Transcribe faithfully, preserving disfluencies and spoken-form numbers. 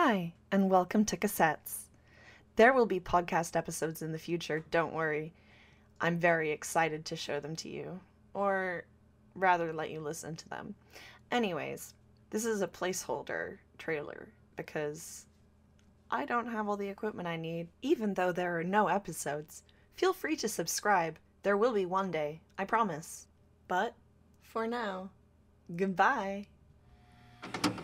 Hi, and welcome to Cassettes. There will be podcast episodes in the future, don't worry. I'm very excited to show them to you, or rather let you listen to them. Anyways, this is a placeholder trailer because I don't have all the equipment I need, even though there are no episodes. Feel free to subscribe. There will be one day, I promise. But for now, goodbye.